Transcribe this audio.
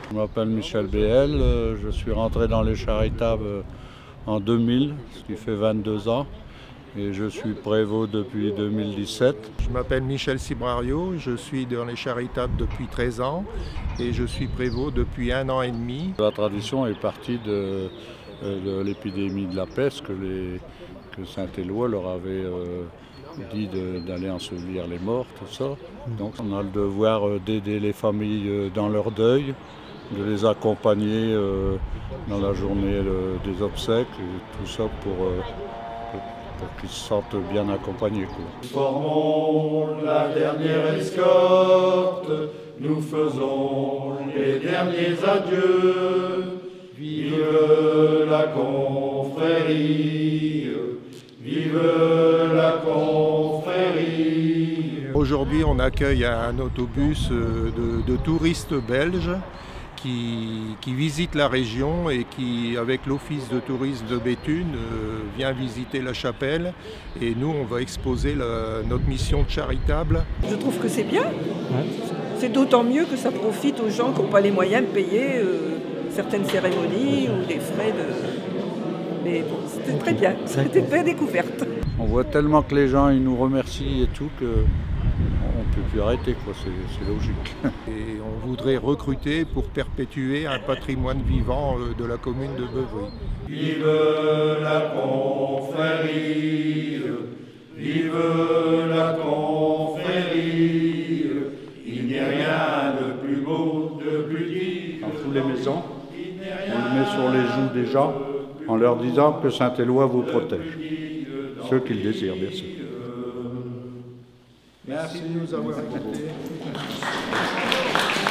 Je m'appelle Michel Béhel, je suis rentré dans les Charitables en 2000, ce qui fait 22 ans, et je suis prévôt depuis 2017. Je m'appelle Michel Cibrario, je suis dans les Charitables depuis 13 ans et je suis prévôt depuis 1 an et demi. La tradition est partie de l'épidémie de la peste que Saint-Éloi leur avait dit d'aller ensevelir les morts, tout ça. Donc on a le devoir d'aider les familles dans leur deuil, de les accompagner dans la journée des obsèques, et tout ça pour qu'ils se sentent bien accompagnés. Nous formons la dernière escorte, nous faisons les derniers adieux. Vive la confrérie, vive la confrérie. Aujourd'hui, on accueille un autobus de touristes belges qui visitent la région et qui, avec l'office de tourisme de Béthune, vient visiter la chapelle. Et nous, on va exposer notre mission de charitable. Je trouve que c'est bien. C'est d'autant mieux que ça profite aux gens qui n'ont pas les moyens de payer certaines cérémonies ou des frais de... Mais bon, c'était très bien, c'était une belle découverte. On voit tellement que les gens ils nous remercient et tout qu'on ne peut plus arrêter, quoi. C'est logique. Et on voudrait recruter pour perpétuer un patrimoine vivant de la commune de Beuvry. Vive la confrérie, vive la confrérie, il n'y a rien de plus beau, de plus digne. Dans toutes les maisons, on le met sur les joues des gens en leur disant que Saint-Éloi vous protège. Ceux qui le désirent, bien sûr. Merci de nous avoir écoutés.